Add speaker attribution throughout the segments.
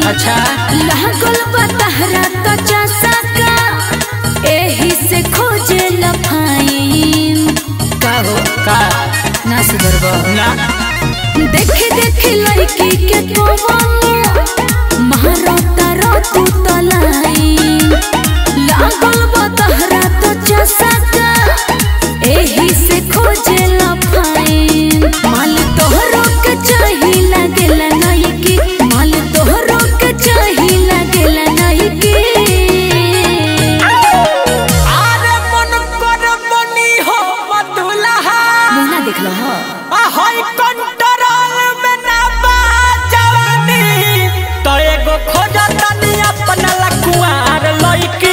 Speaker 1: अच्छा
Speaker 2: लागल बतहरा तो चासा का एही से खोजे लफाइन
Speaker 1: का हो का
Speaker 2: ना सुधरबा
Speaker 1: ना
Speaker 2: देखे देखे लड़की के कोवन महारता रो तू तलाई लागल बतहरा तो चासा का एही से खोजे लफाइन माल तोहरो के चाही लागेला नहीं की माल तोहरो के चाही लागेला नहीं की
Speaker 1: अरे मन कर बनी हो मधुलहा
Speaker 2: मुन्ना देख लो हो
Speaker 1: होई कंट्रोल में ना बाजवानी तो एगो खोजतनी अपना लकुआर लइकी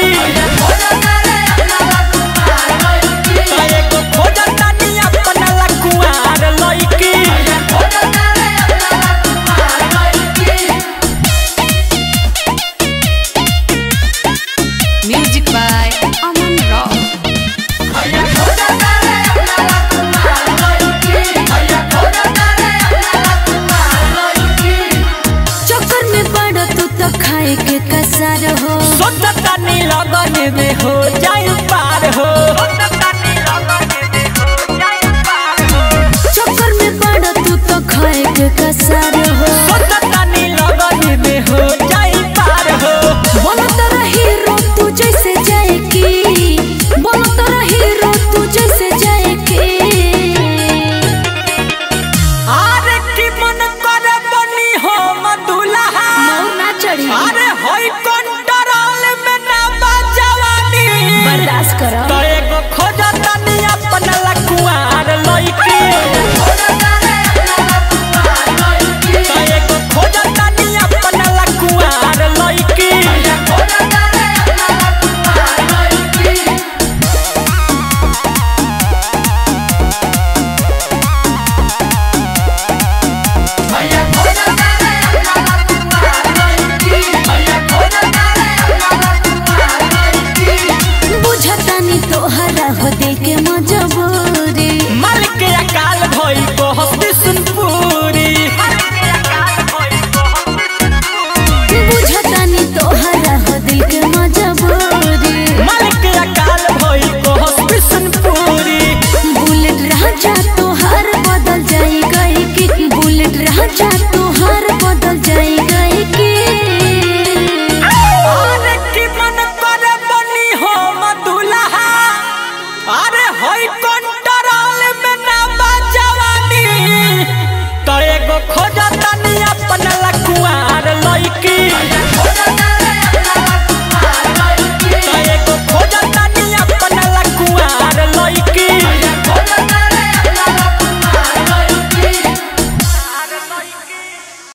Speaker 1: तो एगो खोजतनी अपना लकुआर लइकी
Speaker 2: म्यूजिक बाय अमन रॉक चक्कर में पड़ा तू तो खाए के कसर हो
Speaker 1: सोचतनी लगन में हो जाए पार हो
Speaker 2: चक्कर में पड़ा तू तो खाए के कसर हो